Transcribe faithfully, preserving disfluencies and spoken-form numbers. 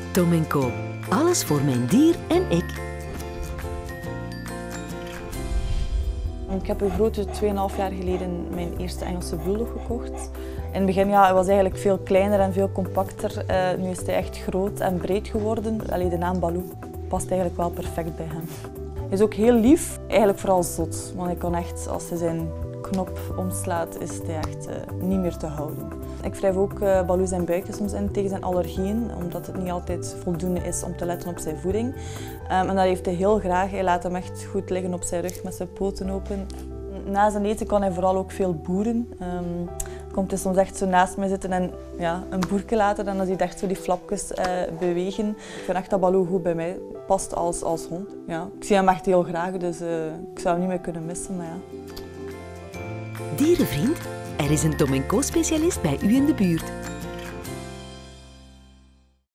Tom en Co. Alles voor mijn dier en ik. Ik heb een grote twee komma vijf jaar geleden mijn eerste Engelse bulldog gekocht. In het begin ja, hij was eigenlijk veel kleiner en veel compacter. Uh, nu is hij echt groot en breed geworden. Allee, de naam Baloo past eigenlijk wel perfect bij hem. Hij is ook heel lief, eigenlijk vooral zot. Want hij kan echt, als hij zijn knop omslaat, is hij echt uh, niet meer te houden. Ik wrijf ook uh, Baloo zijn buikje soms in tegen zijn allergieën, omdat het niet altijd voldoende is om te letten op zijn voeding. Um, en dat heeft hij heel graag. Hij laat hem echt goed liggen op zijn rug met zijn poten open. Na zijn eten kan hij vooral ook veel boeren. Um, komt hij soms echt zo naast mij zitten en ja, een boerke laten. En dan zie je echt zo die flapjes uh, bewegen. Ik vind echt dat Baloo goed bij mij past als, als hond. Ja. Ik zie hem echt heel graag, dus uh, ik zou hem niet meer kunnen missen. Maar ja. Dierenvriend, er is een Tom en Co specialist bij u in de buurt.